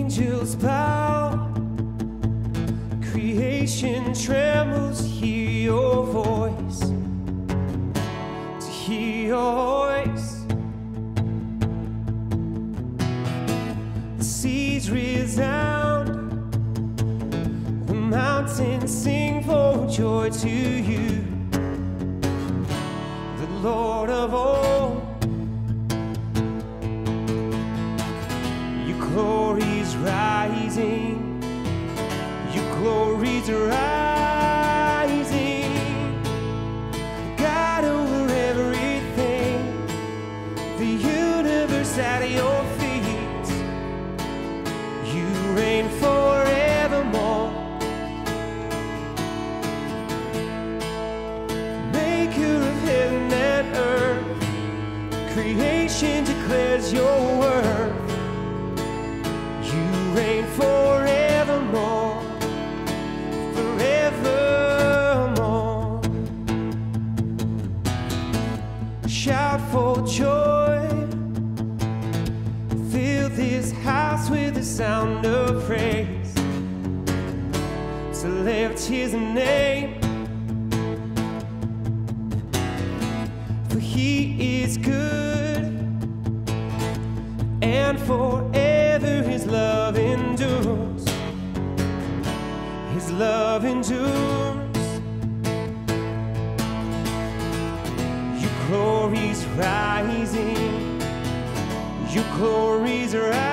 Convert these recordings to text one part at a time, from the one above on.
Angels bow, creation trembles, hear your voice, to hear your voice. The seas resound, the mountains sing for joy to you, the Lord of all. Your glory's rising, your glory's rising, God over everything, the universe at your feet. You reign forevermore, maker of heaven and earth, creation declares your worth. You reign forevermore, forevermore. Shout for joy, fill this house with the sound of praise, to lift his name, for he is good, and forever his love endures, his love endures. Your glory's rising, your glory's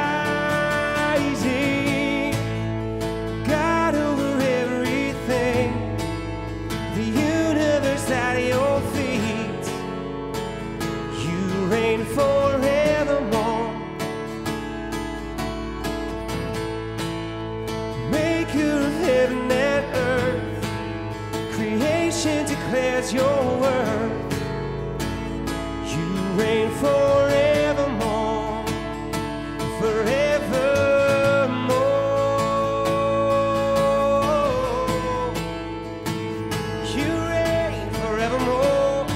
rising, God over everything, the universe at your feet. You reign forevermore, maker of heaven and earth, creation declares your worth. You reign forevermore, forevermore. You reign forevermore.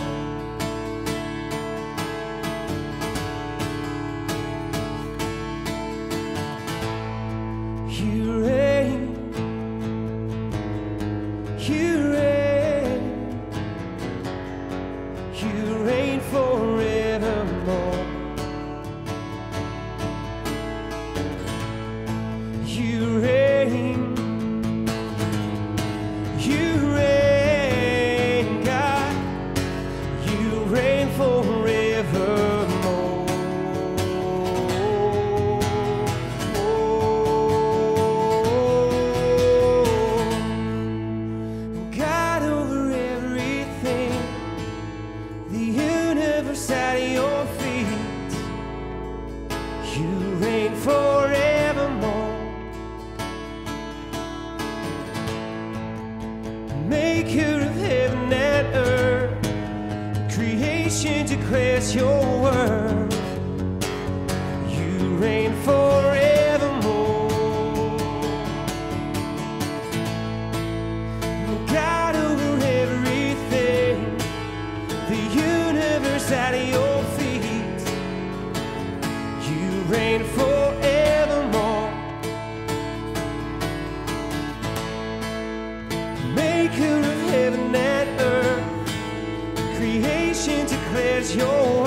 You reign, you reign, you reign forevermore. You reign, God, you reign forevermore. God over everything, the universe at your feet. You reign forevermore, maker of heaven and earth, creation declares your word. You reign forevermore, God over everything, the universe at your feet. You reign forevermore, maker of heaven and earth, creation declares your